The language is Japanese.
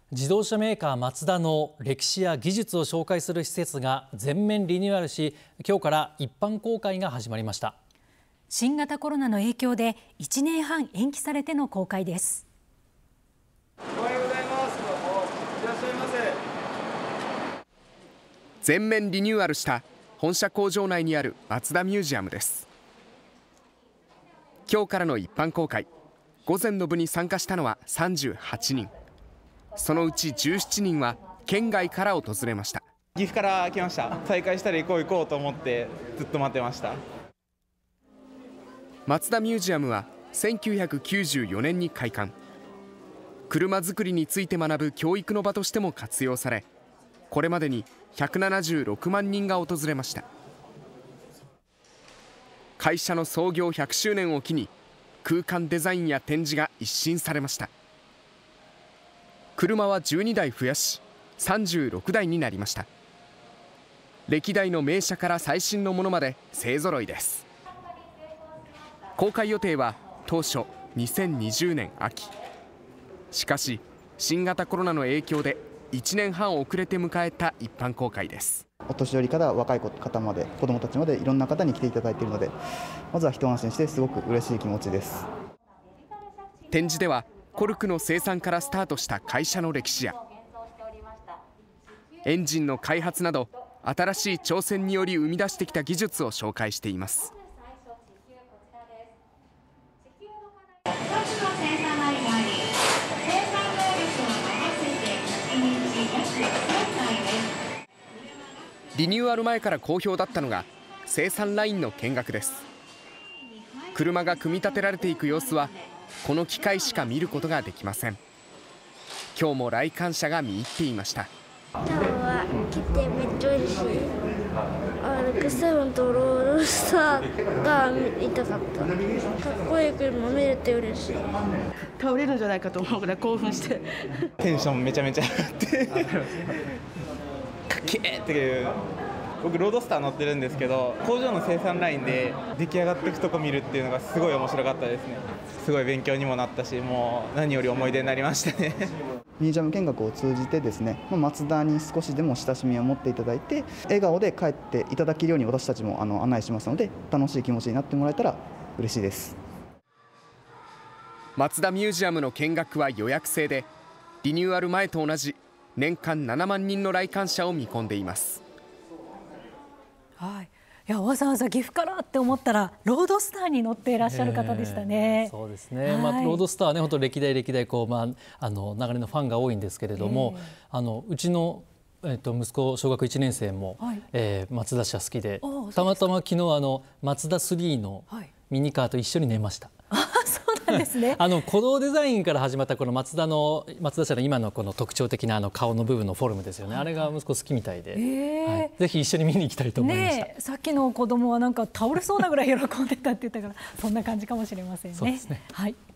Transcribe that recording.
自動車メーカーマツダの歴史や技術を紹介する施設が全面リニューアルし、今日から一般公開が始まりました。 新型コロナの影響で1年半延期されての公開です。 おはようございます。どうもいらっしゃいませ。 全面リニューアルした本社工場内にあるマツダミュージアムです。今日からの一般公開、午前の部に参加したのは38人。そのうち17人は県外から訪れました。 岐阜から来ました。再開したら行こうと思ってずっと待ってました。 マツダミュージアムは1994年に開館。車作りについて学ぶ教育の場としても活用され、これまでに176万人が訪れました。会社の創業100周年を機に空間デザインや展示が一新されました。車は12台増やし36台になりました。歴代の名車から最新のものまで勢ぞろいです。公開予定は当初2020年秋。しかし新型コロナの影響で1年半遅れて迎えた一般公開です。 お年寄りから若い方まで子どもたちまでいろんな方に来ていただいているので、まずは一安心してすごく嬉しい気持ちです。 展示ではコルクの生産からスタートした会社の歴史やエンジンの開発など新しい挑戦により生み出してきた技術を紹介しています。リニューアル前から好評だったのが生産ラインの見学です。車が組み立てられていく様子はこの機械しか見ることができません。今日も来館者が見入っていました。 今日は来てめっちゃ嬉しい。RX7 とロードスターが見たかった。かっこいい車見れて嬉しい。 倒れるんじゃないかと思うぐらい興奮してテンションめちゃめちゃ上がってかっけーっていう。僕ロードスター乗ってるんですけど、工場の生産ラインで出来上がっていくとこ見るっていうのがすごい面白かったですね。すごい勉強にもなったし、もう何より思い出になりましたね。 ミュージアム見学を通じてですね、マツダに少しでも親しみを持っていただいて、笑顔で帰っていただけるように私たちも案内しますので、楽しい気持ちになってもらえたら嬉しいです。 マツダミュージアムの見学は予約制で、リニューアル前と同じ年間7万人の来館者を見込んでいます。 はい、いやわざわざ岐阜からって思ったらロードスターに乗っていらっしゃる方でしたね。 そうですね、ロードスターはね本当歴代こう、流れのファンが多いんですけれども、うちの息子小学1年生も、マツダ車好きで、たまたま昨日マツダ3のミニカーと一緒に寝ました。 そうなんですね。 鼓動デザインから始まったこのマツダ車の今のこの特徴的な顔の部分のフォルムですよね。あれが息子好きみたいで、ぜひ一緒に見に行きたいと思いました。 さっきの子供はなんか倒れそうなぐらい喜んでたって言ったから、そんな感じかもしれませんね。 そうですね。 はい。